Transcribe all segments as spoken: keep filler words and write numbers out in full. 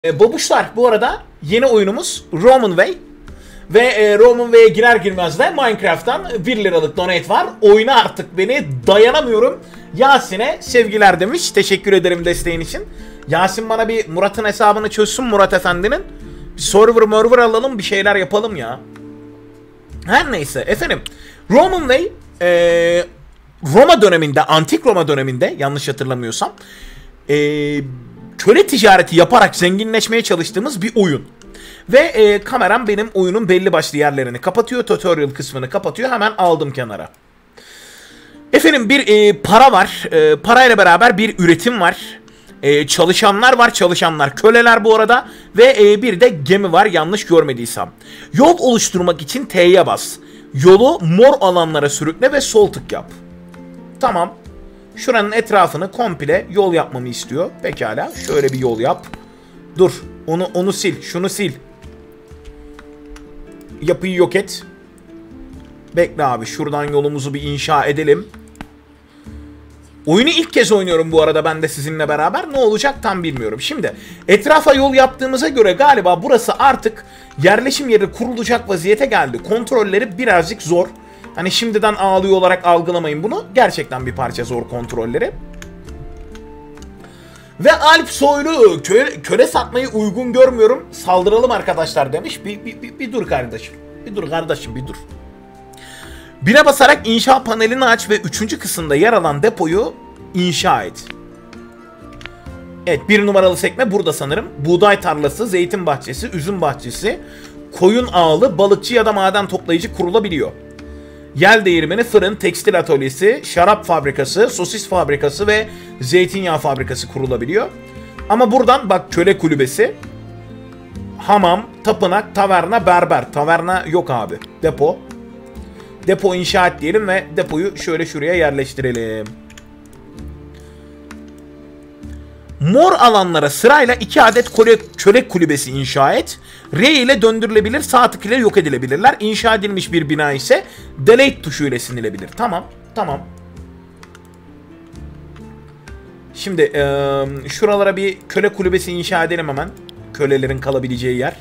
E, babuşlar bu arada yeni oyunumuz Roman Way. Ve e, Roman Way'e girer girmez de Minecraft'tan bir liralık donate var. Oyuna artık beni dayanamıyorum. Yasin'e sevgiler demiş. Teşekkür ederim desteğin için. Yasin bana bir Murat'ın hesabını çözsün, Murat Efendi'nin. Bir server merver alalım, bir şeyler yapalım ya. Her neyse efendim. Roman Way e, Roma döneminde, antik Roma döneminde yanlış hatırlamıyorsam e, köle ticareti yaparak zenginleşmeye çalıştığımız bir oyun. Ve e, kameram benim oyunun belli başlı yerlerini kapatıyor. Tutorial kısmını kapatıyor. Hemen aldım kenara. Efendim bir e, para var. E, parayla beraber bir üretim var. E, çalışanlar var. Çalışanlar köleler bu arada. Ve e, bir de gemi var yanlış görmediysem. Yol oluşturmak için T'ye bas. Yolu mor alanlara sürükle ve sol tık yap. Tamam. Şuranın etrafını komple yol yapmamı istiyor. Pekala. Şöyle bir yol yap. Dur. Onu onu sil. Şunu sil. Yapıyı yok et. Bekle abi. Şuradan yolumuzu bir inşa edelim. Oyunu ilk kez oynuyorum bu arada ben de sizinle beraber. Ne olacak tam bilmiyorum. Şimdi etrafa yol yaptığımıza göre galiba burası artık yerleşim yeri kurulacak vaziyete geldi. Kontrolleri birazcık zor. Hani şimdiden ağlıyor olarak algılamayın bunu. Gerçekten bir parça zor kontrolleri. Ve Alp Soylu köle, köle satmayı uygun görmüyorum. Saldıralım arkadaşlar demiş. Bir, bir, bir, bir dur kardeşim. Bir dur kardeşim bir dur. Bire basarak inşa panelini aç ve üçüncü kısımda yer alan depoyu inşa et. Evet bir numaralı sekme burada sanırım. Buğday tarlası, zeytin bahçesi, üzüm bahçesi, koyun ağlı, balıkçı ya da maden toplayıcı kurulabiliyor. Yel değirmeni, fırın, tekstil atölyesi, şarap fabrikası, sosis fabrikası ve zeytinyağı fabrikası kurulabiliyor. Ama buradan bak köle kulübesi, hamam, tapınak, taverna, berber. Taverna yok abi. Depo. Depo inşa et diyelim ve depoyu şöyle şuraya yerleştirelim. Mor alanlara sırayla iki adet köle, köle kulübesi inşa et. R ile döndürülebilir, sağ tık ile yok edilebilirler. İnşa edilmiş bir bina ise delete tuşu ile silinebilir. Tamam, tamam. Şimdi e, şuralara bir köle kulübesi inşa edelim hemen. Kölelerin kalabileceği yer.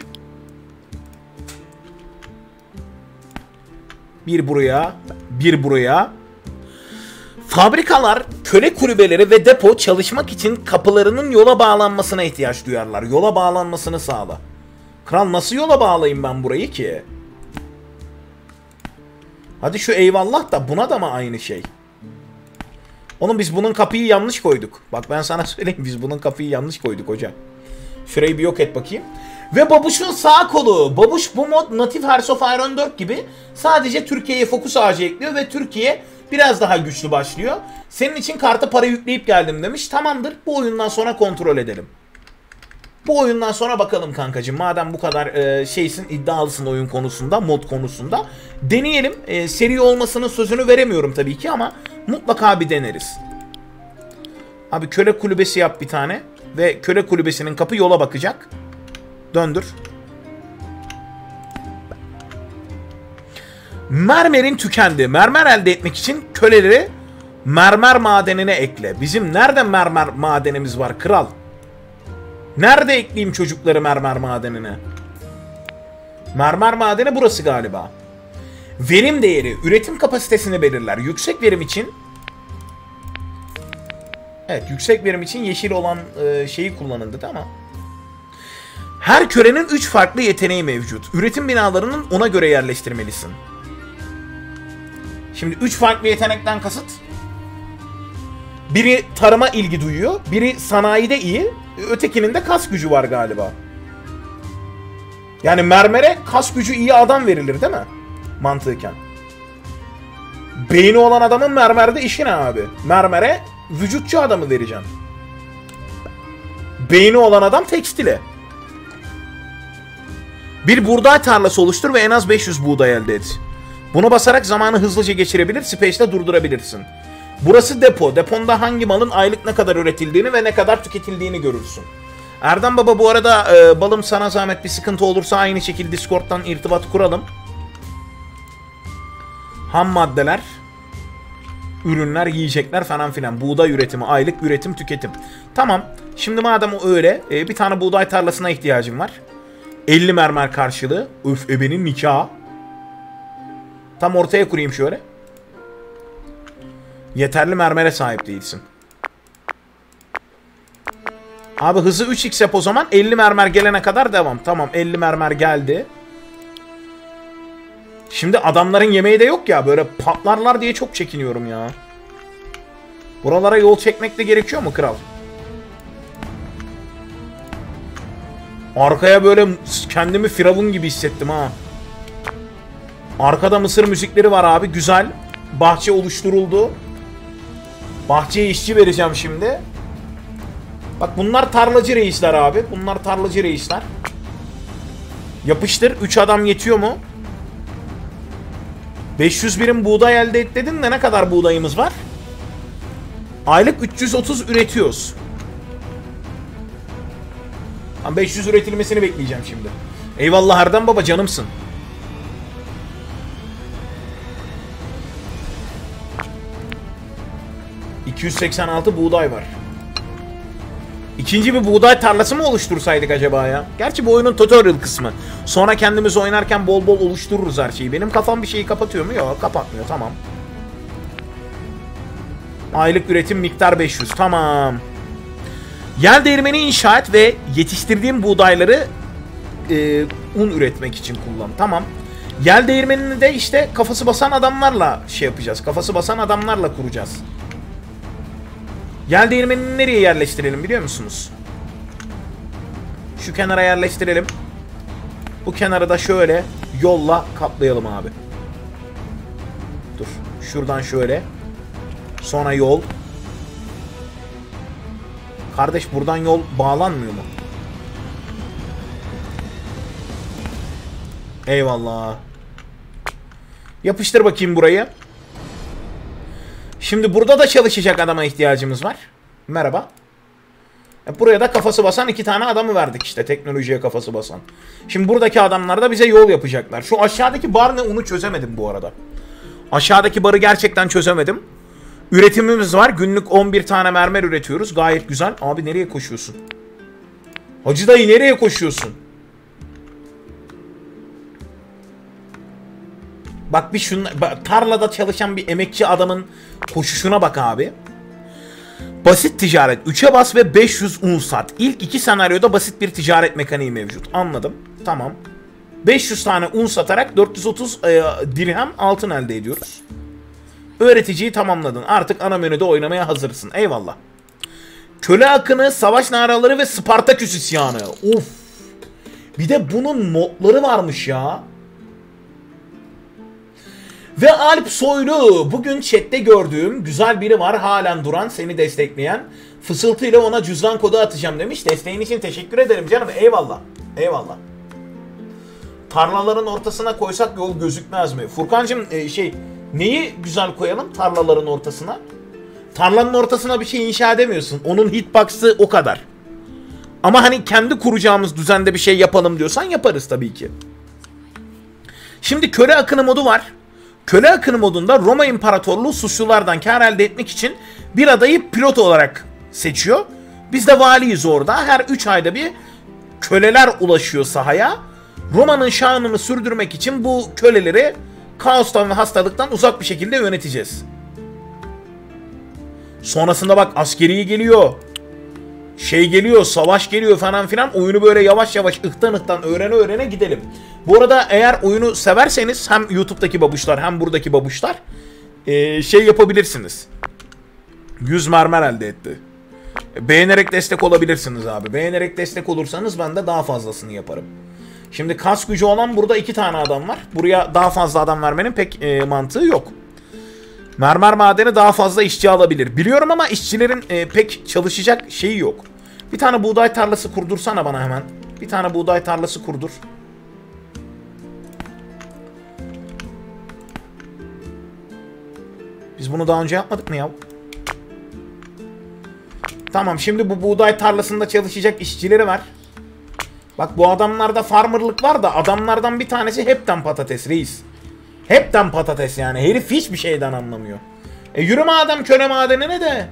Bir buraya, bir buraya. Fabrikalar, köle kulübeleri ve depo çalışmak için kapılarının yola bağlanmasına ihtiyaç duyarlar. Yola bağlanmasını sağla. Kral nasıl yola bağlayayım ben burayı ki? Hadi şu eyvallah da buna da mı aynı şey? Oğlum biz bunun kapıyı yanlış koyduk. Bak ben sana söyleyeyim biz bunun kapıyı yanlış koyduk hocam. Şurayı bir yok et bakayım. Ve Babuş'un sağ kolu. Babuş bu mod Native Hearts of Iron dört gibi sadece Türkiye'ye fokus ağacı ekliyor ve Türkiye biraz daha güçlü başlıyor. Senin için karta para yükleyip geldim demiş. Tamamdır bu oyundan sonra kontrol edelim. Bu oyundan sonra bakalım kankacığım. Madem bu kadar e, şeysin iddialısın oyun konusunda, mod konusunda. Deneyelim. E, seri olmasının sözünü veremiyorum tabii ki ama mutlaka bir deneriz. Abi köle kulübesi yap bir tane. Ve köle kulübesinin kapı yola bakacak. Döndür. Mermerin tükendi. Mermer elde etmek için köleleri mermer madenine ekle. Bizim nerede mermer madenimiz var kral? Nerede ekleyeyim çocukları mermer madenine? Mermer madeni burası galiba. Verim değeri, üretim kapasitesini belirler. Yüksek verim için Evet, yüksek verim için yeşil olan e, şeyi kullanıldı ama her kölenin üç farklı yeteneği mevcut. Üretim binalarının ona göre yerleştirmelisin. Şimdi üç farklı yetenekten kasıt. Biri tarıma ilgi duyuyor, biri sanayide iyi, ötekinin de kas gücü var galiba. Yani mermere kas gücü iyi adam verilir değil mi? Mantıken. Beyni olan adamın mermerde işi ne abi? Mermere vücutçu adamı vereceğim. Beyni olan adam tekstile. Bir buğday tarlası oluştur ve en az beş yüz buğday elde et. Buna basarak zamanı hızlıca geçirebilir, space'de durdurabilirsin. Burası depo. Deponda hangi malın aylık ne kadar üretildiğini ve ne kadar tüketildiğini görürsün. Erdem Baba bu arada e, balım sana zahmet bir sıkıntı olursa aynı şekilde Discord'dan irtibat kuralım. Ham maddeler. ürünler, yiyecekler falan filan. Buğday üretimi, aylık üretim, tüketim. Tamam. Şimdi madem o öyle, e, bir tane buğday tarlasına ihtiyacım var. elli mermer karşılığı. Öf, ebenin nikahı. Tam ortaya kurayım şöyle. Yeterli mermere sahip değilsin. Abi hızı üç x yap o zaman. elli mermer gelene kadar devam. Tamam, elli mermer geldi. Şimdi adamların yemeği de yok ya. Böyle patlarlar diye çok çekiniyorum ya. Buralara yol çekmek de gerekiyor mu kral? Arkaya böyle kendimi firavun gibi hissettim ha. Arkada mısır müzikleri var abi. Güzel. Bahçe oluşturuldu. Bahçeye işçi vereceğim şimdi. Bak bunlar tarlacı reisler abi. Bunlar tarlacı reisler. Yapıştır. üç adam yetiyor mu? beş yüz birim buğday elde et dedin de ne kadar buğdayımız var? Aylık üç yüz otuz üretiyoruz. beş yüz üretilmesini bekleyeceğim şimdi. Eyvallah Erdem baba, canımsın. iki yüz seksen altı buğday var. İkinci bir buğday tarlası mı oluştursaydık acaba ya? Gerçi bu oyunun tutorial kısmı. Sonra kendimiz oynarken bol bol oluştururuz her şeyi. Benim kafam bir şeyi kapatıyor mu? Yok, kapatmıyor. Tamam. Aylık üretim miktar beş yüz. Tamam. Yel değirmeni inşa et ve yetiştirdiğim buğdayları e, un üretmek için kullan. Tamam. Yel değirmenini de işte kafası basan adamlarla şey yapacağız. Kafası basan adamlarla kuracağız. Yel değirmenini nereye yerleştirelim biliyor musunuz? Şu kenara yerleştirelim. Bu kenarı da şöyle yolla kaplayalım abi. Dur. Şuradan şöyle. Sonra yol. Kardeş buradan yol bağlanmıyor mu? Eyvallah. Yapıştır bakayım burayı. Şimdi burada da çalışacak adama ihtiyacımız var. Merhaba. Buraya da kafası basan iki tane adamı verdik işte. Teknolojiye kafası basan. Şimdi buradaki adamlar da bize yol yapacaklar. Şu aşağıdaki bar ne, onu çözemedim bu arada. Aşağıdaki barı gerçekten çözemedim. Üretimimiz var. Günlük on bir tane mermer üretiyoruz. Gayet güzel. Abi nereye koşuyorsun? Hacı dayı nereye koşuyorsun? Bak bir şuna, tarlada çalışan bir emekçi adamın koşuşuna bak abi. Basit ticaret. üçe bas ve beş yüz un sat. İlk iki senaryoda basit bir ticaret mekaniği mevcut. Anladım. Tamam. beş yüz tane un satarak dört yüz otuz e, dirhem altın elde ediyoruz. Öğreticiyi tamamladın. Artık ana menüde oynamaya hazırsın. Eyvallah. Köle akını, savaş naraları ve Spartaküs isyanı. Of. Bir de bunun modları varmış ya. Ve Alp Soylu. Bugün chatte gördüğüm güzel biri var. Halen duran, seni destekleyen. Fısıltıyla ona cüzdan kodu atacağım demiş. Desteğin için teşekkür ederim canım. Eyvallah. Eyvallah. Tarlaların ortasına koysak yol gözükmez mi? Furkancığım e, şey... Neyi güzel koyalım tarlaların ortasına? Tarlanın ortasına bir şey inşa edemiyorsun. Onun hitbox'ı o kadar. Ama hani kendi kuracağımız düzende bir şey yapalım diyorsan yaparız tabii ki. Şimdi köle akını modu var. Köle akını modunda Roma İmparatorluğu suçlulardan kar elde etmek için bir adayı pilot olarak seçiyor. Biz de valiyiz orada. Her üç ayda bir köleler ulaşıyor sahaya. Roma'nın şanını sürdürmek için bu köleleri kaostan ve hastalıktan uzak bir şekilde yöneteceğiz. Sonrasında bak askeri geliyor. Şey geliyor, savaş geliyor falan filan. Oyunu böyle yavaş yavaş ıhtan ıhtan öğrene öğrene gidelim. Bu arada eğer oyunu severseniz hem YouTube'daki babuşlar hem buradaki babuşlar ee, şey yapabilirsiniz. yüz mermer elde etti. Beğenerek destek olabilirsiniz abi. Beğenerek destek olursanız ben de daha fazlasını yaparım. Şimdi kas gücü olan burada iki tane adam var. Buraya daha fazla adam vermenin pek e, mantığı yok. Mermer madeni daha fazla işçi alabilir. Biliyorum ama işçilerin e, pek çalışacak şeyi yok. Bir tane buğday tarlası kurdursana bana hemen. Bir tane buğday tarlası kurdur. Biz bunu daha önce yapmadık mı ya? Tamam, şimdi bu buğday tarlasında çalışacak işçileri var. Bak bu adamlarda farmerlık var da adamlardan bir tanesi hepten patates reis. Hepten patates yani. Herif hiçbir şeyden anlamıyor. E yürü madem köle madenine de.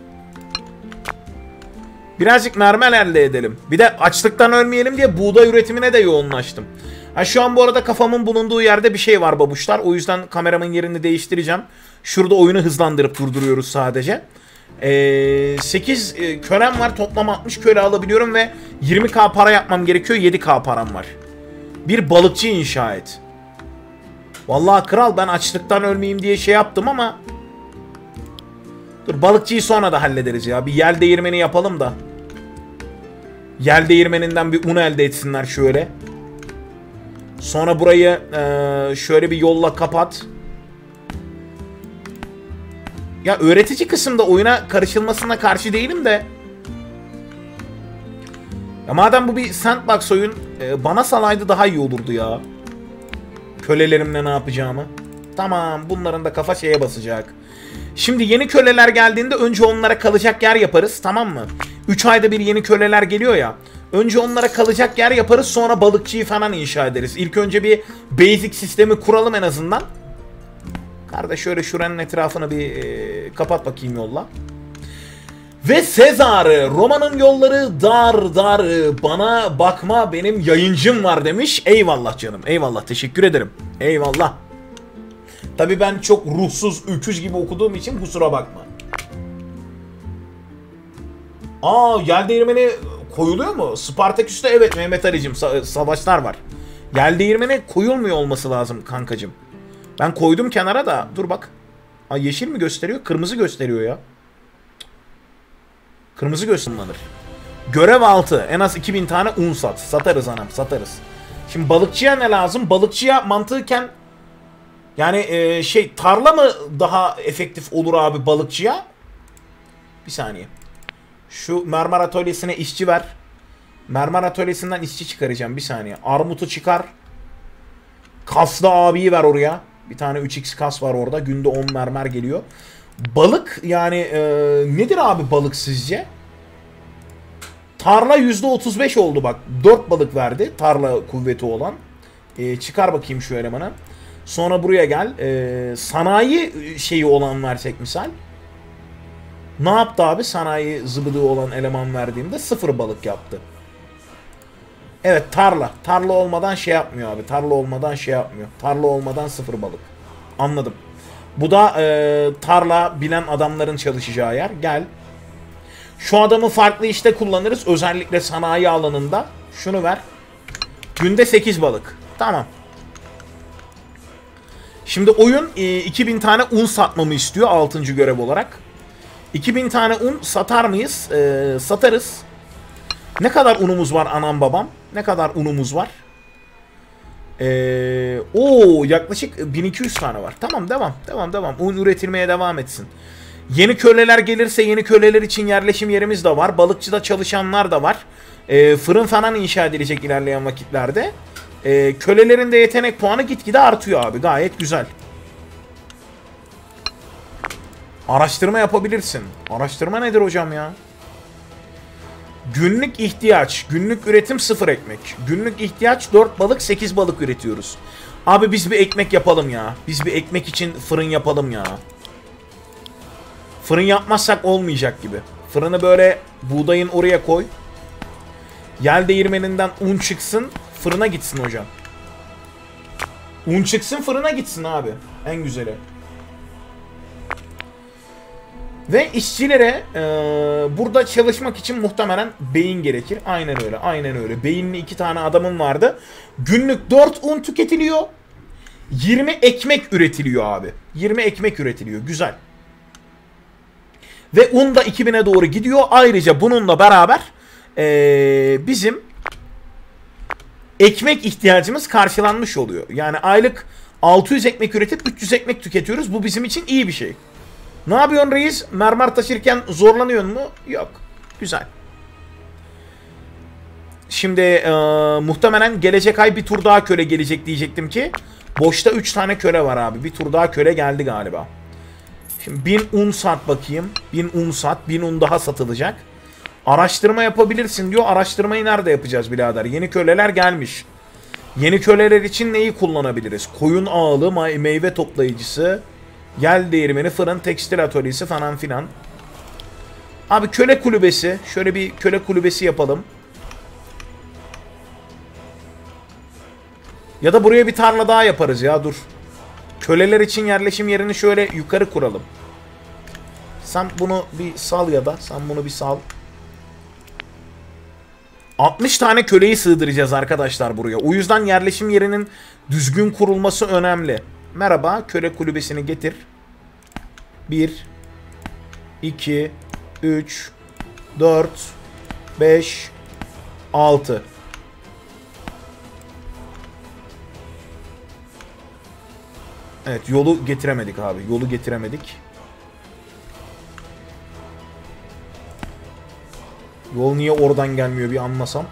Birazcık mermer elde edelim. Bir de açlıktan ölmeyelim diye buğday üretimine de yoğunlaştım. Ha şu an bu arada kafamın bulunduğu yerde bir şey var babuşlar. O yüzden kameramın yerini değiştireceğim. Şurada oyunu hızlandırıp durduruyoruz sadece. Ee, sekiz e, kölem var. Toplam altmış köle alabiliyorum ve yirmi bin para yapmam gerekiyor. yedi bin param var. Bir balıkçı inşa et. Vallahi kral, ben açlıktan ölmeyeyim diye şey yaptım ama... Dur, balıkçıyı sonra da hallederiz ya. Bir yel değirmeni yapalım da. Yel değirmeninden bir un elde etsinler şöyle. Sonra burayı e, şöyle bir yolla kapat. Ya öğretici kısımda oyuna karışılmasına karşı değilim de. Ya madem bu bir sandbox oyun, e, bana salaydı daha iyi olurdu ya. Kölelerimle ne yapacağımı. Tamam, bunların da kafa şeye basacak. Şimdi yeni köleler geldiğinde önce onlara kalacak yer yaparız, tamam mı? üç ayda bir yeni köleler geliyor ya. Önce onlara kalacak yer yaparız, sonra balıkçıyı falan inşa ederiz. İlk önce bir basic sistemi kuralım en azından. Kardeş şöyle şuranın etrafını bir e, kapat bakayım yolla. Ve Sezar, Roma'nın yolları dar dar, bana bakma benim yayıncım var demiş. Eyvallah canım, eyvallah, teşekkür ederim. Eyvallah. Tabii ben çok ruhsuz, öküz gibi okuduğum için kusura bakma. Aa, yel değirmeni koyuluyor mu? Spartaküs'te evet Mehmet Ali'cim, sa savaşlar var. Yel değirmeni koyulmuyor olması lazım kankacım. Ben koydum kenara da, dur bak. Aa, yeşil mi gösteriyor? Kırmızı gösteriyor ya. Kırmızı gösteriyor. Görev altı. En az iki bin tane un sat. Satarız anam, satarız. Şimdi balıkçıya ne lazım? Balıkçıya mantıken... Yani e, şey, tarla mı daha efektif olur abi balıkçıya? Bir saniye. Şu mermer atölyesine işçi ver. Mermer atölyesinden işçi çıkaracağım, bir saniye. Armut'u çıkar. Kaslı abiyi ver oraya. Bir tane üç x kas var orada. Günde on mermer geliyor. Balık yani e, nedir abi balık sizce? Tarla yüzde otuz beş oldu bak. dört balık verdi tarla kuvveti olan. E, çıkar bakayım şu elemanı. Sonra buraya gel. E, sanayi şeyi olan versek misal. Ne yaptı abi? Sanayi zıbıdığı olan eleman verdiğimde sıfır balık yaptı. Evet, tarla. Tarla olmadan şey yapmıyor abi. Tarla olmadan şey yapmıyor. Tarla olmadan sıfır balık. Anladım. Bu da e, tarla bilen adamların çalışacağı yer. Gel. Şu adamı farklı işte kullanırız. Özellikle sanayi alanında. Şunu ver. Günde sekiz balık. Tamam. Şimdi oyun e, iki bin tane un satmamı istiyor altıncı görev olarak. iki bin tane un satar mıyız? E, satarız. Ne kadar unumuz var anam babam? Ne kadar unumuz var? Ee, o yaklaşık bin iki yüz tane var. Tamam, devam. Devam devam. Un üretilmeye devam etsin. Yeni köleler gelirse yeni köleler için yerleşim yerimiz de var. Balıkçıda çalışanlar da var. Ee, fırın falan inşa edilecek ilerleyen vakitlerde. Ee, kölelerin de yetenek puanı gitgide artıyor abi. Gayet güzel. Araştırma yapabilirsin. Araştırma nedir hocam ya? Günlük ihtiyaç. Günlük üretim sıfır ekmek. Günlük ihtiyaç dört balık, sekiz balık üretiyoruz. Abi biz bir ekmek yapalım ya. Biz bir ekmek için fırın yapalım ya. Fırın yapmazsak olmayacak gibi. Fırını böyle buğdayın oraya koy. Yel değirmeninden un çıksın, fırına gitsin hocam. Un çıksın, fırına gitsin abi. En güzeli. Ve işçilere e, burada çalışmak için muhtemelen beyin gerekir. Aynen öyle, aynen öyle. Beyinli iki tane adamım vardı. Günlük dört un tüketiliyor. yirmi ekmek üretiliyor abi. yirmi ekmek üretiliyor. Güzel. Ve un da iki bine doğru gidiyor. Ayrıca bununla beraber e, bizim ekmek ihtiyacımız karşılanmış oluyor. Yani aylık altı yüz ekmek üretip üç yüz ekmek tüketiyoruz. Bu bizim için iyi bir şey. Ne yapıyorsun reis? Mermer taşırken zorlanıyor mu? Yok. Güzel. Şimdi e, muhtemelen gelecek ay bir tur daha köle gelecek diyecektim ki. Boşta üç tane köle var abi. Bir tur daha köle geldi galiba. Şimdi bin un sat bakayım. bin un sat. bin un daha satılacak. Araştırma yapabilirsin diyor. Araştırmayı nerede yapacağız birader? Yeni köleler gelmiş. Yeni köleler için neyi kullanabiliriz? Koyun ağlı, meyve toplayıcısı. Yel değirmeni, fırın, tekstil atölyesi falan filan. Abi köle kulübesi. Şöyle bir köle kulübesi yapalım. Ya da buraya bir tarla daha yaparız ya, dur. Köleler için yerleşim yerini şöyle yukarı kuralım. Sen bunu bir sal ya da. Sen bunu bir sal. altmış tane köleyi sığdıracağız arkadaşlar buraya. O yüzden yerleşim yerinin düzgün kurulması önemli. Merhaba, köle kulübesini getir. bir, iki, üç, dört, beş, altı. Evet, yolu getiremedik abi. Yolu getiremedik. Yol niye oradan gelmiyor bir anlasam.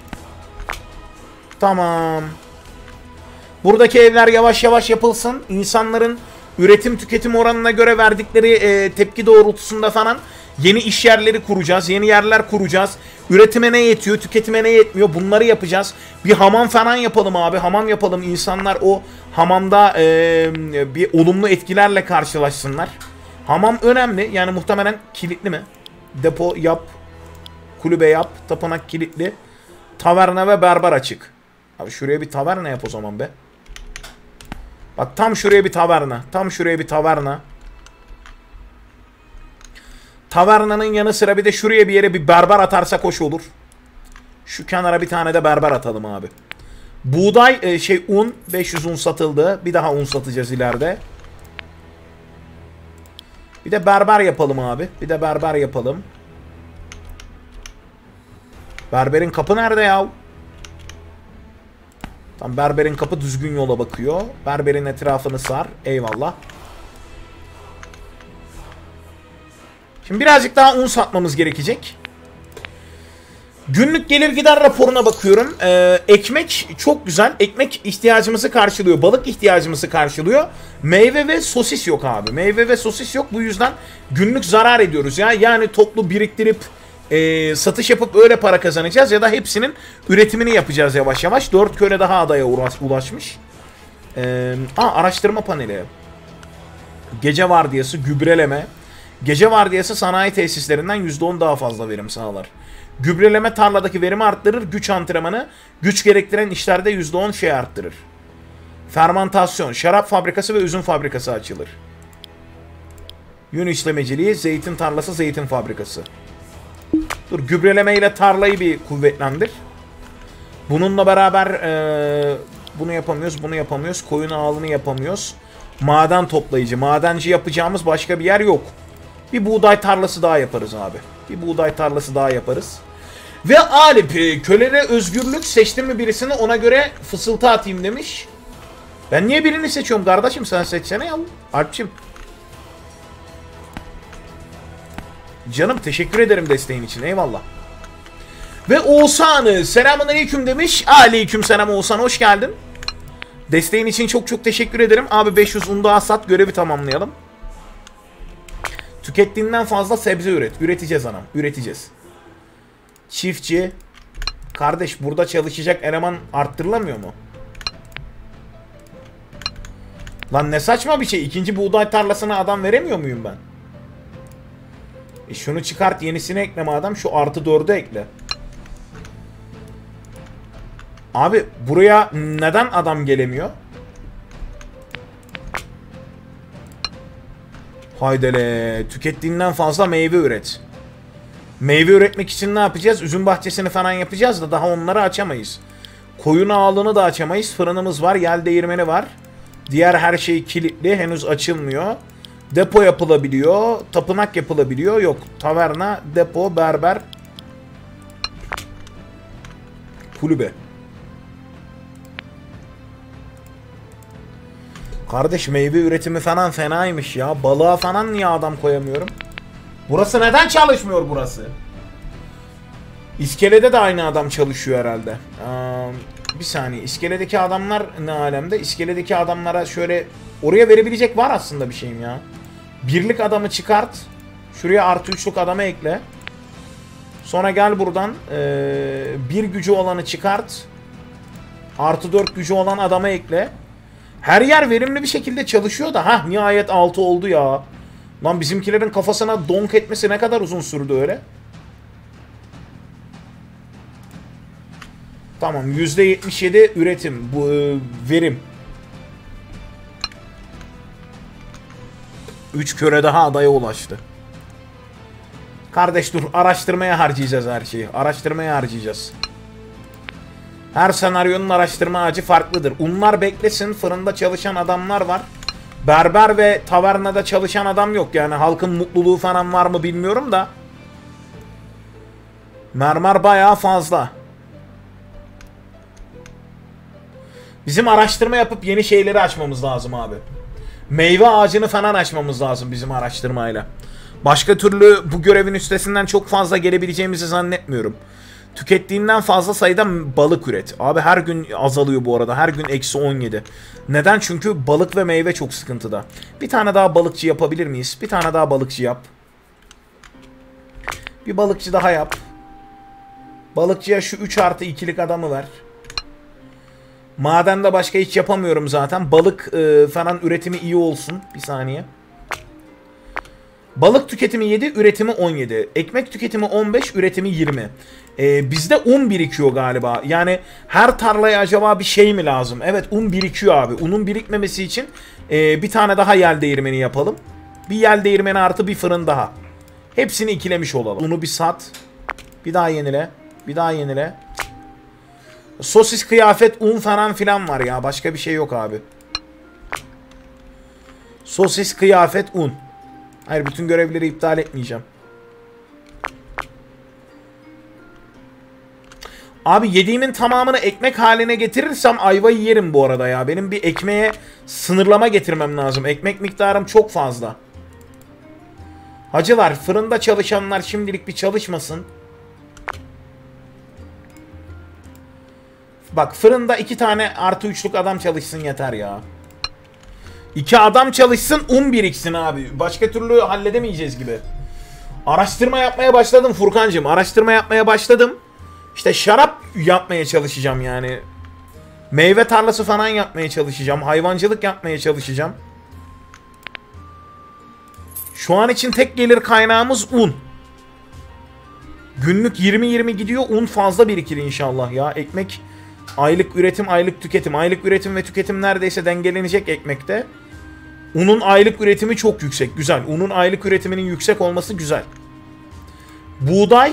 Tamam. Buradaki evler yavaş yavaş yapılsın. İnsanların üretim tüketim oranına göre verdikleri e, tepki doğrultusunda falan yeni iş yerleri kuracağız. Yeni yerler kuracağız. Üretime ne yetiyor, tüketime ne yetmiyor, bunları yapacağız. Bir hamam falan yapalım abi. Hamam yapalım. İnsanlar o hamamda e, bir olumlu etkilerle karşılaşsınlar. Hamam önemli. Yani muhtemelen kilitli mi? Depo yap. Kulübe yap. Tapınak kilitli. Taverna ve berber açık. Abi şuraya bir taverna yap o zaman be. Bak tam şuraya bir taverna. Tam şuraya bir taverna. Tavernanın yanı sıra bir de şuraya bir yere bir berber atarsak hoş olur. Şu kenara bir tane de berber atalım abi. Buğday e, şey un. beş yüz un satıldı. Bir daha un satacağız ileride. Bir de berber yapalım abi. Bir de berber yapalım. Berberin kapı nerede ya? Tam berberin kapı düzgün yola bakıyor. Berberin etrafını sar. Eyvallah. Şimdi birazcık daha un satmamız gerekecek. Günlük gelir gider raporuna bakıyorum. Ee, ekmek çok güzel. Ekmek ihtiyacımızı karşılıyor. Balık ihtiyacımızı karşılıyor. Meyve ve sosis yok abi. Meyve ve sosis yok. Bu yüzden günlük zarar ediyoruz ya. Yani toplu biriktirip e, satış yapıp öyle para kazanacağız. Ya da hepsinin üretimini yapacağız yavaş yavaş. Dört köle daha adaya ulaşmış. Ee, aa, araştırma paneli. Gece vardiyası, gübreleme. Gece vardiyası sanayi tesislerinden yüzde on daha fazla verim sağlar. Gübreleme tarladaki verimi arttırır. Güç antrenmanı güç gerektiren işlerde yüzde on şey arttırır. Fermantasyon, şarap fabrikası ve üzüm fabrikası açılır. Yün işlemeciliği, zeytin tarlası, zeytin fabrikası. Dur, gübreleme ile tarlayı bir kuvvetlendir. Bununla beraber ee, bunu yapamıyoruz, bunu yapamıyoruz. Koyun ağalını yapamıyoruz. Maden toplayıcı, madenci yapacağımız başka bir yer yok. Bir buğday tarlası daha yaparız abi. Bir buğday tarlası daha yaparız. Ve Alip, kölere özgürlük, seçtin mi birisini ona göre fısıltı atayım demiş. Ben niye birini seçiyorum kardeşim, sen seçsene ya Alp'cim. Canım teşekkür ederim desteğin için, eyvallah. Ve Oğuzhan, selamünaleyküm demiş. Aleyküm selam Oğuzhan, hoş geldin. Desteğin için çok çok teşekkür ederim. Abi beş yüz un daha sat, görevi tamamlayalım. Tükettiğinden fazla sebze üret. Üreteceğiz anam. Üreteceğiz. Çiftçi. Kardeş burada çalışacak eleman arttırılamıyor mu? Lan ne saçma bir şey. İkinci buğday tarlasına adam veremiyor muyum ben? E şunu çıkart, yenisini ekleme adam. Şu artı dördü ekle. Abi buraya neden adam gelemiyor? Haydele, tükettiğinden fazla meyve üret. Meyve üretmek için ne yapacağız? Üzüm bahçesini falan yapacağız da daha onları açamayız. Koyun ağalını da açamayız. Fırınımız var, yel değirmeni var. Diğer her şey kilitli, henüz açılmıyor. Depo yapılabiliyor, tapınak yapılabiliyor. Yok, taverna, depo, berber, kulübe. Kardeş meyve üretimi falan fenaymış ya. Balığa falan niye adam koyamıyorum? Burası neden çalışmıyor burası? İskelede de aynı adam çalışıyor herhalde. Ee, bir saniye. İskeledeki adamlar ne alemde? İskeledeki adamlara şöyle... Oraya verebilecek var aslında bir şeyim ya. Birlik adamı çıkart. Şuraya artı üçlük adamı ekle. Sonra gel buradan. Ee, bir gücü olanı çıkart. Artı dört gücü olan adamı ekle. Her yer verimli bir şekilde çalışıyor da. Hah, nihayet altı oldu ya. Lan bizimkilerin kafasına donk etmesi ne kadar uzun sürdü öyle. Tamam, yüzde yetmiş yedi üretim. Bu e, verim. üç köre daha adaya ulaştı. Kardeş dur, araştırmaya harcayacağız her şeyi. Araştırmaya harcayacağız. Her senaryonun araştırma ağacı farklıdır. Unlar beklesin, fırında çalışan adamlar var. Berber ve tavernada çalışan adam yok. Yani halkın mutluluğu falan var mı bilmiyorum da. Mermer bayağı fazla. Bizim araştırma yapıp yeni şeyleri açmamız lazım abi. Meyve ağacını falan açmamız lazım bizim araştırmayla. Başka türlü bu görevin üstesinden çok fazla gelebileceğimizi zannetmiyorum. Tükettiğinden fazla sayıda balık üret. Abi her gün azalıyor bu arada. Her gün eksi on yedi. Neden? Çünkü balık ve meyve çok sıkıntıda. Bir tane daha balıkçı yapabilir miyiz? Bir tane daha balıkçı yap. Bir balıkçı daha yap. Balıkçıya şu üç artı ikilik adamı ver. Madende başka hiç yapamıyorum zaten. Balık e, falan üretimi iyi olsun. Bir saniye. Balık tüketimi yedi, üretimi on yedi. Ekmek tüketimi on beş, üretimi yirmi. Ee, bizde un birikiyor galiba. Yani her tarlaya acaba bir şey mi lazım? Evet, un birikiyor abi. Unun birikmemesi için e, bir tane daha yel değirmeni yapalım. Bir yel değirmeni artı bir fırın daha. Hepsini ikilemiş olalım. Unu bir sat. Bir daha yenile. Bir daha yenile. Sosis, kıyafet, un falan filan var ya. Başka bir şey yok abi. Sosis, kıyafet, un. Hayır, bütün görevleri iptal etmeyeceğim. Abi yediğimin tamamını ekmek haline getirirsem ayvayı yerim bu arada ya. Benim bir ekmeğe sınırlama getirmem lazım. Ekmek miktarım çok fazla. Hacılar, fırında çalışanlar şimdilik bir çalışmasın. Bak, fırında iki tane artı üçlük adam çalışsın yeter ya. İki adam çalışsın, un biriksin abi. Başka türlü halledemeyeceğiz gibi. Araştırma yapmaya başladım Furkancığım. Araştırma yapmaya başladım. İşte şarap yapmaya çalışacağım yani. Meyve tarlası falan yapmaya çalışacağım. Hayvancılık yapmaya çalışacağım. Şu an için tek gelir kaynağımız un. Günlük yirmi yirmi gidiyor. Un fazla birikir inşallah ya. Ekmek, aylık üretim, aylık tüketim. Aylık üretim ve tüketim neredeyse dengelenecek ekmekte. Unun aylık üretimi çok yüksek. Güzel. Unun aylık üretiminin yüksek olması güzel. Buğday.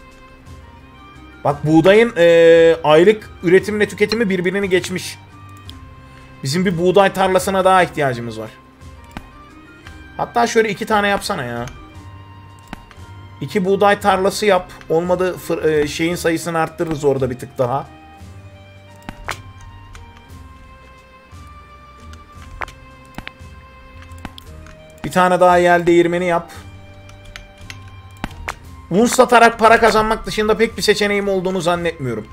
Bak, buğdayın e, aylık üretimle tüketimi birbirini geçmiş. Bizim bir buğday tarlasına daha ihtiyacımız var. Hatta şöyle iki tane yapsana ya. İki buğday tarlası yap. Olmadı e, şeyin sayısını arttırırız orada bir tık daha. Bir tane daha yel değirmeni yap. Un satarak para kazanmak dışında pek bir seçeneğim olduğunu zannetmiyorum.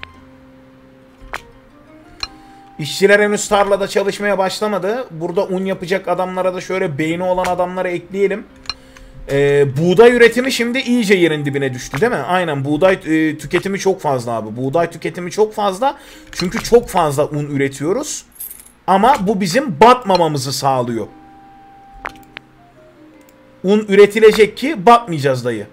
İşçiler henüz tarlada çalışmaya başlamadı. Burada un yapacak adamlara da şöyle beyni olan adamları ekleyelim. Ee, buğday üretimi şimdi iyice yerin dibine düştü değil mi? Aynen, buğday e, tüketimi çok fazla abi. Buğday tüketimi çok fazla. Çünkü çok fazla un üretiyoruz. Ama bu bizim batmamamızı sağlıyor. Un üretilecek ki batmayacağız dayı.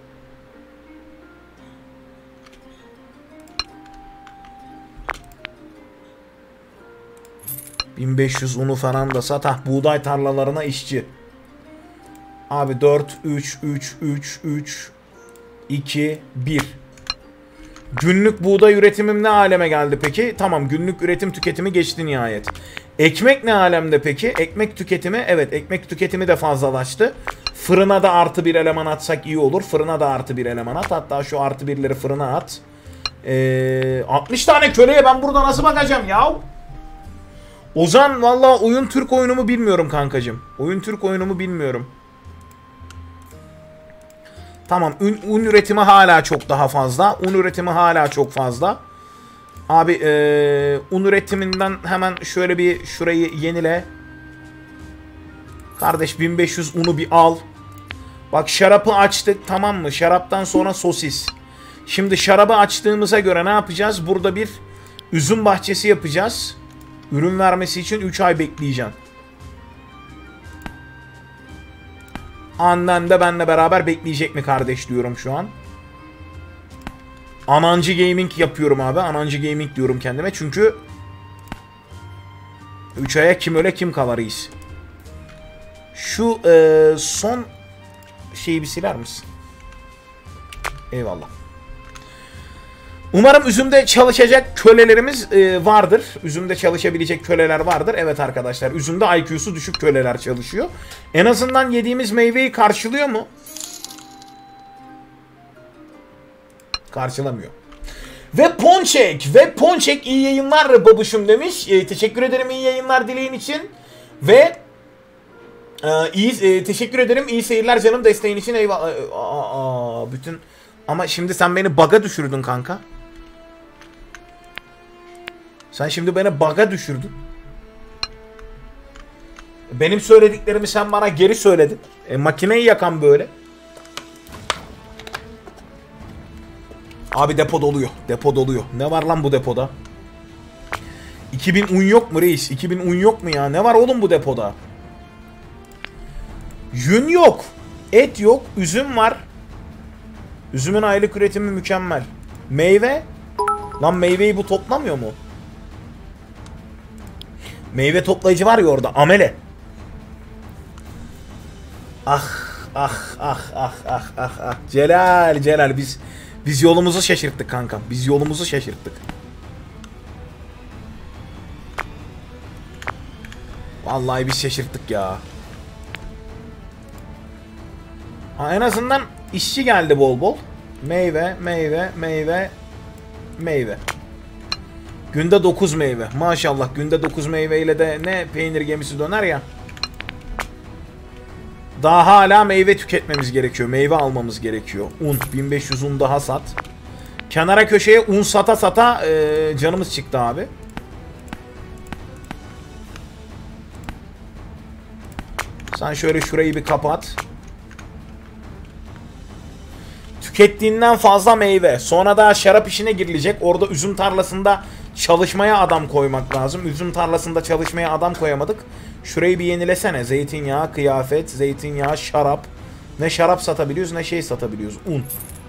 bin beş yüz unu falan da sat. Hah, buğday tarlalarına işçi. Abi dört, üç, üç, üç, üç, iki, bir. Günlük buğday üretimim ne aleme geldi peki? Tamam, günlük üretim tüketimi geçti nihayet. Ekmek ne alemde peki? Ekmek tüketimi, evet, ekmek tüketimi de fazlalaştı. Fırına da artı bir eleman atsak iyi olur. Fırına da artı bir eleman at. Hatta şu artı birleri fırına at. Ee, altmış tane köleye ben burada nasıl bakacağım ya? Ozan, valla oyun Türk oyunu mu bilmiyorum kankacım. Oyun Türk oyunu mu bilmiyorum. Tamam, un, un üretimi hala çok daha fazla. Un üretimi hala çok fazla. Abi ee, un üretiminden hemen şöyle bir şurayı yenile. Kardeş, bin beş yüz unu bir al. Bak, şarapı açtık, tamam mı? Şaraptan sonra sosis. Şimdi şarabı açtığımıza göre ne yapacağız? Burada bir üzüm bahçesi yapacağız. Ürün vermesi için üç ay bekleyeceğim. Annen de benle beraber bekleyecek mi kardeş diyorum şu an. Anancı Gaming yapıyorum abi. Anancı Gaming diyorum kendime çünkü üç aya kim öle kim kalarıyız. Şu e, son şeyi bir siler misin? Eyvallah. Umarım üzümde çalışacak kölelerimiz e, vardır. Üzümde çalışabilecek köleler vardır. Evet arkadaşlar, üzümde I Q'su düşük köleler çalışıyor. En azından yediğimiz meyveyi karşılıyor mu? Karşılamıyor. Ve Ponçek. Ve Ponçek iyi yayınlar babuşum demiş. E, teşekkür ederim iyi yayınlar dileğin için. Ve e, iyi e, teşekkür ederim iyi seyirler canım desteğin için. Eyvallah. Aa, aa, bütün ama şimdi sen beni bug'a düşürdün kanka. Sen şimdi beni bug'a düşürdün. Benim söylediklerimi sen bana geri söyledin. E, makineyi yakan böyle. Abi depo doluyor. Depo doluyor. Ne var lan bu depoda? iki bin un yok mu reis? iki bin un yok mu ya? Ne var oğlum bu depoda? Yün yok. Et yok. Üzüm var. Üzümün aylık üretimi mükemmel. Meyve? Lan meyveyi bu toplamıyor mu? Meyve toplayıcı var ya orada. Amele. Ah ah ah ah ah ah ah. Celal Celal biz biz yolumuzu şaşırttık kanka. Biz yolumuzu şaşırttık. Vallahi biz şaşırttık ya. Ha, en azından işçi geldi bol bol. Meyve, meyve, meyve, meyve. Günde dokuz meyve. Maşallah günde dokuz meyveyle de ne peynir gemisi döner ya. Daha hala meyve tüketmemiz gerekiyor. Meyve almamız gerekiyor. Un. bin beş yüz un daha sat. Kenara köşeye un sata sata e, canımız çıktı abi. Sen şöyle şurayı bir kapat. Tükettiğinden fazla meyve. Sonra da şarap işine girilecek. Orada üzüm tarlasında çalışmaya adam koymak lazım. Üzüm tarlasında çalışmaya adam koyamadık. Şurayı bir yenilesene. Zeytinyağı, kıyafet, zeytinyağı, şarap. Ne şarap satabiliyoruz ne şey satabiliyoruz. Un.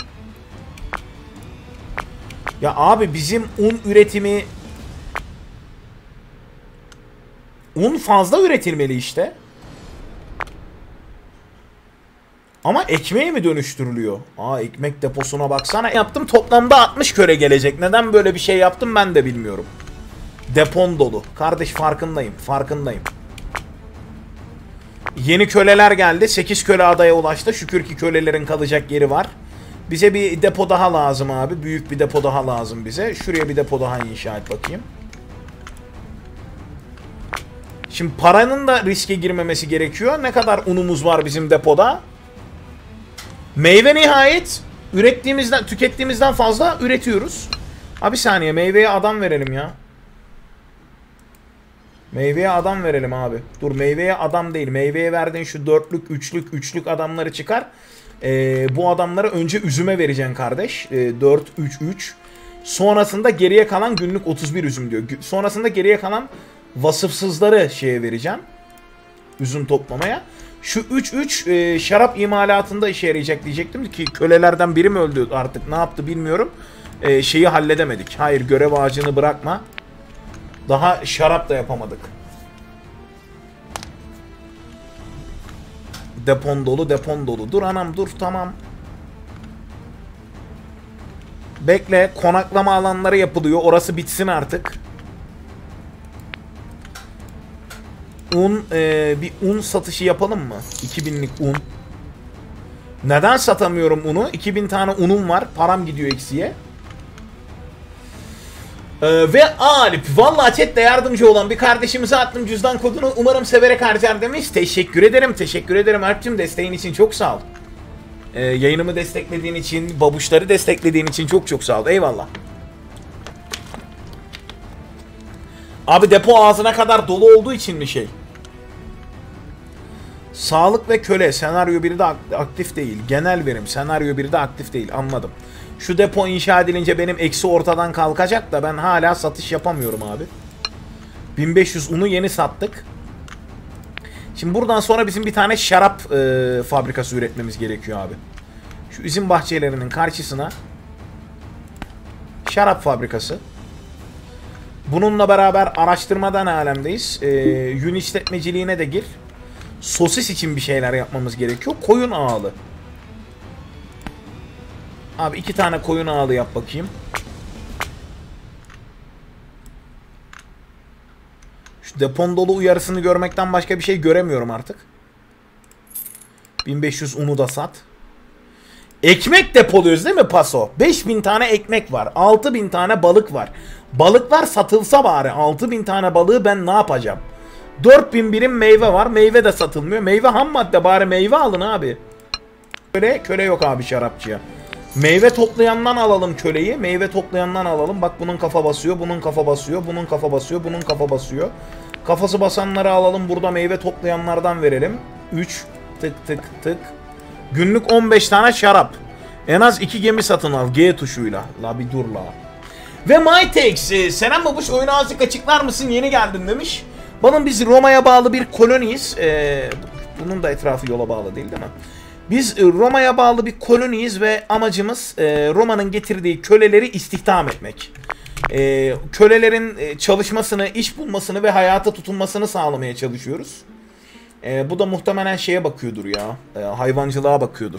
Ya abi bizim un üretimi... Un fazla üretilmeli işte. Ama ekmeğe mi dönüştürülüyor? Aa ekmek deposuna baksana. Yaptım toplamda altmış köre gelecek. Neden böyle bir şey yaptım ben de bilmiyorum. Depon dolu. Kardeş farkındayım. Farkındayım. Yeni köleler geldi. sekiz köle adaya ulaştı. Şükür ki kölelerin kalacak yeri var. Bize bir depo daha lazım abi. Büyük bir depo daha lazım bize. Şuraya bir depo daha inşa et bakayım. Şimdi paranın da riske girmemesi gerekiyor. Ne kadar unumuz var bizim depoda? Meyve nihayet ürettiğimizden, tükettiğimizden fazla üretiyoruz. Abi bir saniye meyveye adam verelim ya. Meyveye adam verelim abi. Dur meyveye adam değil. Meyveye verdiğin şu dörtlük, üçlük, üçlük adamları çıkar. Ee, bu adamları önce üzüme vereceksin kardeş. Ee, dört, üç, üç. Sonrasında geriye kalan günlük otuz bir üzüm diyor. Sonrasında geriye kalan vasıfsızları şeye vereceğim. Üzüm toplamaya. Şu üç üç e, şarap imalatında işe yarayacak diyecektim ki kölelerden biri mi öldü artık ne yaptı bilmiyorum. E, şeyi halledemedik. Hayır görev ağacını bırakma. Daha şarap da yapamadık. Depon dolu depon dolu. Dur anam dur tamam. Bekle konaklama alanları yapılıyor. Orası bitsin artık. Un, e, bir un satışı yapalım mı? iki binlik un. Neden satamıyorum unu? iki bin tane unum var. Param gidiyor eksiye. Ee, ve Alp. Vallahi chatte yardımcı olan bir kardeşimize attım cüzdan kodunu. Umarım severek harcar demiş. Teşekkür ederim. Teşekkür ederim Alp'cim. Desteğin için çok sağ ol. Ee, yayınımı desteklediğin için, babuşları desteklediğin için çok çok sağ ol. Eyvallah. Abi depo ağzına kadar dolu olduğu için mi şey? Sağlık ve köle senaryo biri de aktif değil. Genel verim senaryo biri de aktif değil. Anladım. Şu depo inşa edilince benim eksi ortadan kalkacak da ben hala satış yapamıyorum abi. bin beş yüz unu yeni sattık. Şimdi buradan sonra bizim bir tane şarap e, fabrikası üretmemiz gerekiyor abi. Şu üzüm bahçelerinin karşısına şarap fabrikası. Bununla beraber araştırmadan alemdeyiz. E, yün işletmeciliğine de gir. Sosis için bir şeyler yapmamız gerekiyor. Koyun ağalı. Abi iki tane koyun ağalı yap bakayım. Şu depon dolu uyarısını görmekten başka bir şey göremiyorum artık. bin beş yüz unu da sat. Ekmek depoluyoruz değil mi Paso? beş bin tane ekmek var. altı bin tane balık var. Balıklar satılsa bari. altı bin tane balığı ben ne yapacağım? dört bin birim meyve var. Meyve de satılmıyor. Meyve ham madde, bari meyve alın abi. Köle, köle yok abi şarapçıya. Meyve toplayandan alalım köleyi. Meyve toplayandan alalım. Bak bunun kafa basıyor, bunun kafa basıyor, bunun kafa basıyor, bunun kafa basıyor. Kafası basanları alalım. Burada meyve toplayanlardan verelim. üç tık tık tık. Günlük on beş tane şarap. En az iki gemi satın al G tuşuyla. La bir dur la. Ve MyTex, e, Senem Babuş oyunu azıcık açıklar mısın? Yeni geldim demiş. Bana biz Roma'ya bağlı bir koloniyiz. E, bunun da etrafı yola bağlı değil değil mi? Biz e, Roma'ya bağlı bir koloniyiz ve amacımız e, Roma'nın getirdiği köleleri istihdam etmek. E, kölelerin e, çalışmasını, iş bulmasını ve hayata tutunmasını sağlamaya çalışıyoruz. E, bu da muhtemelen şeye bakıyordur ya. E, hayvancılığa bakıyordur.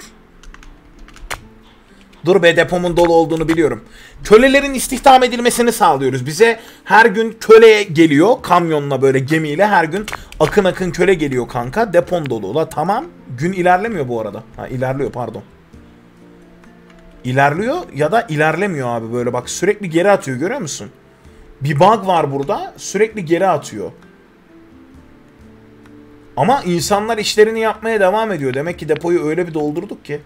Dur be, depomun dolu olduğunu biliyorum. Kölelerin istihdam edilmesini sağlıyoruz. Bize her gün köle geliyor. Kamyonla böyle gemiyle her gün akın akın köle geliyor kanka. Depon dolu. Ula tamam. Gün ilerlemiyor bu arada. Ha ilerliyor pardon. İlerliyor ya da ilerlemiyor abi böyle bak sürekli geri atıyor görüyor musun? Bir bug var burada. Sürekli geri atıyor. Ama insanlar işlerini yapmaya devam ediyor. Demek ki depoyu öyle bir doldurduk ki.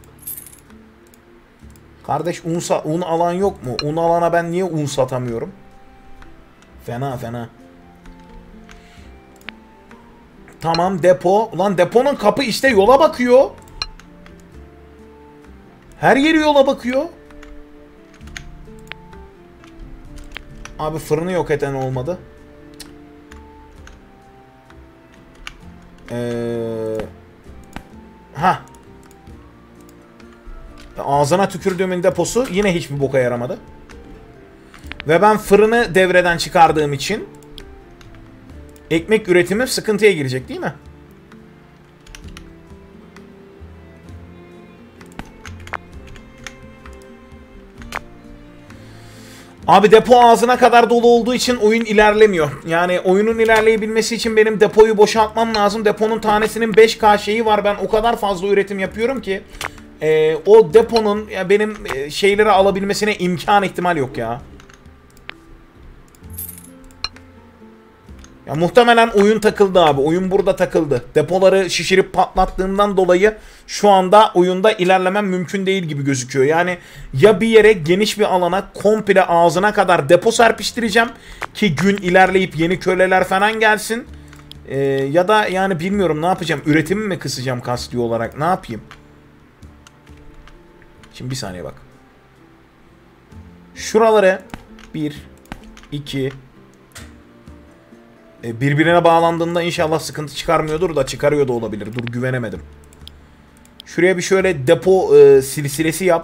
Kardeş un, un alan yok mu? Un alana ben niye un satamıyorum? Fena fena. Tamam depo. Ulan deponun kapı işte yola bakıyor. Her yeri yola bakıyor. Abi fırını yok eden olmadı. Ee, ha. Ağzına tükürdüğümün deposu yine hiçbir boka yaramadı. Ve ben fırını devreden çıkardığım için ekmek üretimi sıkıntıya girecek değil mi? Abi depo ağzına kadar dolu olduğu için oyun ilerlemiyor. Yani oyunun ilerleyebilmesi için benim depoyu boşaltmam lazım. Deponun tanesinin beş K şeyi var. Ben o kadar fazla üretim yapıyorum ki e, o deponun ya benim e, şeyleri alabilmesine imkan ihtimal yok ya. Ya muhtemelen oyun takıldı abi. Oyun burada takıldı. Depoları şişirip patlattığımdan dolayı şu anda oyunda ilerlemem mümkün değil gibi gözüküyor. Yani ya bir yere geniş bir alana komple ağzına kadar depo serpiştireceğim ki gün ilerleyip yeni köleler falan gelsin. Ee, ya da yani bilmiyorum ne yapacağım. Üretimi mi kısacağım kasti olarak? Ne yapayım? Şimdi bir saniye bak. Şuraları bir, iki... birbirine bağlandığında inşallah sıkıntı çıkarmıyordur da çıkarıyor da olabilir. Dur güvenemedim. Şuraya bir şöyle depo e, silsilesi yap.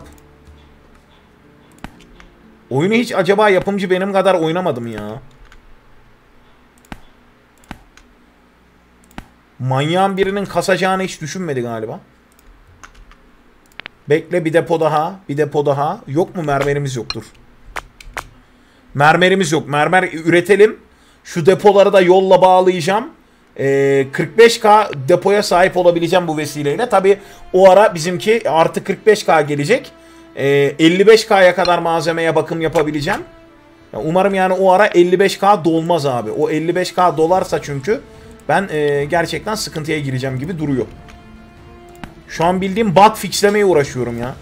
Oyunu hiç acaba yapımcı benim kadar oynamadım ya. Manyağın birinin kasacağını hiç düşünmedi galiba. Bekle bir depo daha. Bir depo daha. Yok mu mermerimiz yoktur. Mermerimiz yok. Mermer üretelim. Şu depoları da yolla bağlayacağım. Ee, kırk beş K depoya sahip olabileceğim bu vesileyle. Tabi o ara bizimki artı kırk beş K gelecek. Ee, elli beş K'ya kadar malzemeye bakım yapabileceğim. Umarım yani o ara elli beş K dolmaz abi. O elli beş K dolarsa çünkü ben e, gerçekten sıkıntıya gireceğim gibi duruyor. Şu an bildiğim bug fixlemeye uğraşıyorum ya.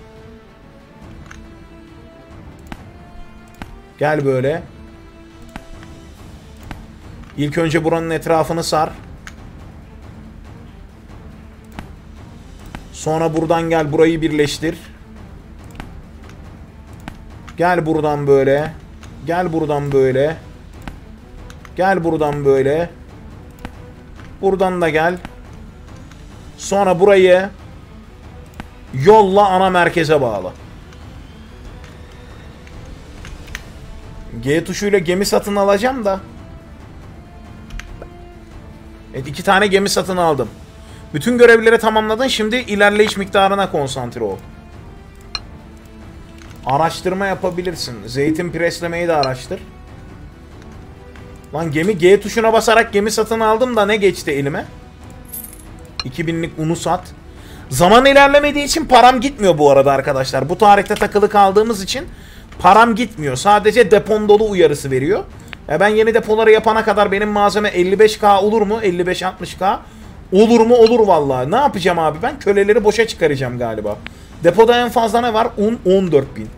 Gel böyle. İlk önce buranın etrafını sar. Sonra buradan gel burayı birleştir. Gel buradan böyle. Gel buradan böyle. Gel buradan böyle. Buradan da gel. Sonra burayı yolla ana merkeze bağla. G tuşuyla gemi satın alacağım da. Evet, iki tane gemi satın aldım. Bütün görevleri tamamladın. Şimdi ilerleyiş miktarına konsantre ol. Araştırma yapabilirsin. Zeytin preslemeyi de araştır. Lan gemi G tuşuna basarak gemi satın aldım da ne geçti elime? iki binlik unu sat. Zaman ilerlemediği için param gitmiyor bu arada arkadaşlar. Bu tarihte takılı kaldığımız için param gitmiyor. Sadece depon dolu uyarısı veriyor. Ya ben yeni depoları yapana kadar benim malzeme elli beş K olur mu? elli beş altmış K. Olur mu? Olur vallahi. Ne yapacağım abi ben? Köleleri boşa çıkaracağım galiba. Depoda en fazla ne var? Un on dört bin.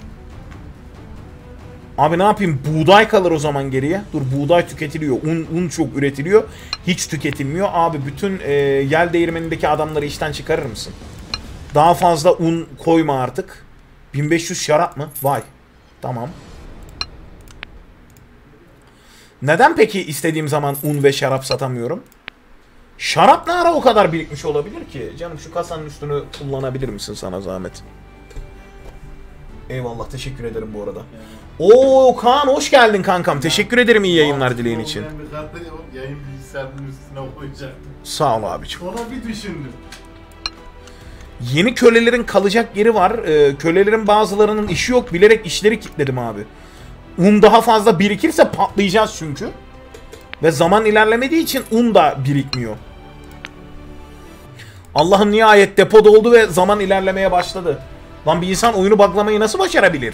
Abi ne yapayım? Buğday kalır o zaman geriye. Dur, buğday tüketiliyor. Un, un çok üretiliyor. Hiç tüketilmiyor. Abi bütün e, yel değirmenindeki adamları işten çıkarır mısın? Daha fazla un koyma artık. bin beş yüz şarap mı? Vay. Tamam. Neden peki istediğim zaman un ve şarap satamıyorum? Şarap ne ara o kadar birikmiş olabilir ki? Canım şu kasanın üstünü kullanabilir misin sana zahmet? Eyvallah, teşekkür ederim bu arada. Oo Kaan, hoş geldin kankam. Teşekkür ederim iyi yayınlar dileğin için. Yayın bilgisayarının üstüne koyacaktım. Sağ ol abiciğim. Ona bir düşündüm. Yeni kölelerin kalacak yeri var. Ee, kölelerin bazılarının işi yok. Bilerek işleri kilitledim abi. Un daha fazla birikirse patlayacağız çünkü. Ve zaman ilerlemediği için un da birikmiyor. Allah'ım nihayet depo doldu ve zaman ilerlemeye başladı. Lan bir insan oyunu buglamayı nasıl başarabilir?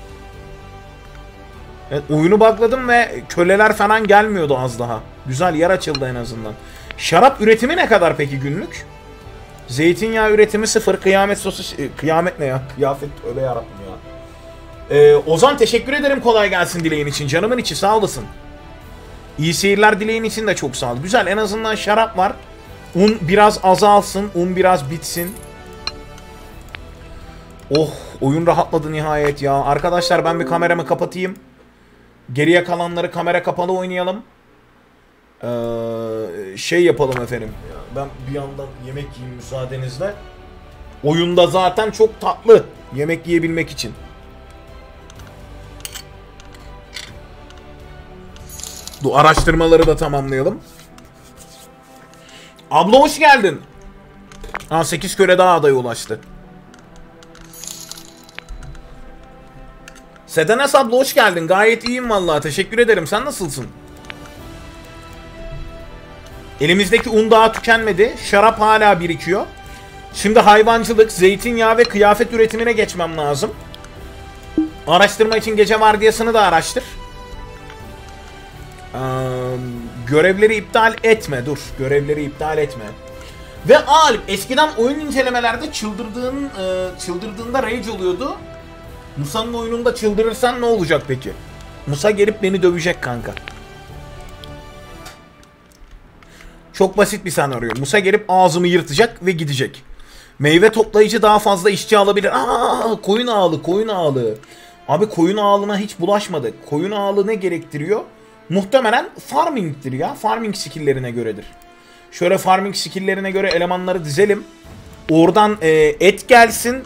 Evet, oyunu bugladım ve köleler falan gelmiyordu az daha. Güzel, yer açıldı en azından. Şarap üretimi ne kadar peki günlük? Zeytinyağı üretimi sıfır. Kıyamet sosu... Kıyamet ne ya? Kıyafet, öyle yarabbim ya. Ee, Ozan teşekkür ederim kolay gelsin dileğin için. Canımın içi sağ olasın. İyi seyirler dileğin için de çok sağ ol. Güzel, en azından şarap var. Un biraz azalsın. Un biraz bitsin. Oh, oyun rahatladı nihayet ya. Arkadaşlar ben bir kameramı kapatayım. Geriye kalanları kamera kapalı oynayalım. Ee, şey yapalım efendim. Ben bir yandan yemek yiyeyim müsaadenizle. Oyunda zaten çok tatlı. Yemek yiyebilmek için. Bu araştırmaları da tamamlayalım. Abla hoş geldin. Ha, sekiz köle daha adaya ulaştı. Sedenes abla hoş geldin. Gayet iyiyim vallahi. Teşekkür ederim. Sen nasılsın? Elimizdeki un daha tükenmedi. Şarap hala birikiyor. Şimdi hayvancılık, zeytinyağı ve kıyafet üretimine geçmem lazım. Araştırma için gece vardiyasını da araştır. Ee, görevleri iptal etme. Dur. Görevleri iptal etme. Ve Alp, eskiden oyun incelemelerde çıldırdığın, e, çıldırdığında rage oluyordu. Musa'nın oyununda çıldırırsan ne olacak peki? Musa gelip beni dövecek kanka. Çok basit bir senaryo. Musa gelip ağzımı yırtacak ve gidecek. Meyve toplayıcı daha fazla işçi alabilir. Aa, koyun ağlı, koyun ağlı. Abi koyun ağlına hiç bulaşmadık. Koyun ağlı ne gerektiriyor? Muhtemelen farming'tir ya. Farming skill'lerine göredir. Şöyle farming skill'lerine göre elemanları dizelim. Oradan e, et gelsin.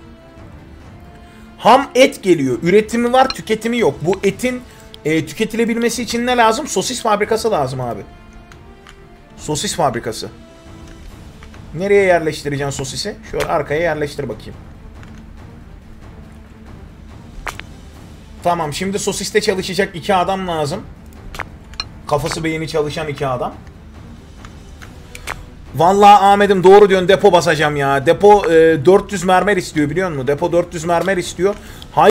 Ham et geliyor. Üretimi var, tüketimi yok. Bu etin e, tüketilebilmesi için ne lazım? Sosis fabrikası lazım abi. Sosis fabrikası. Nereye yerleştireceksin sosisi? Şöyle arkaya yerleştir bakayım. Tamam, şimdi sosiste çalışacak iki adam lazım. Kafası beyni çalışan iki adam. Vallahi Ahmet'im doğru diyorsun, depo basacağım ya. Depo e, dört yüz mermer istiyor biliyor musun? Depo dört yüz mermer istiyor. Hay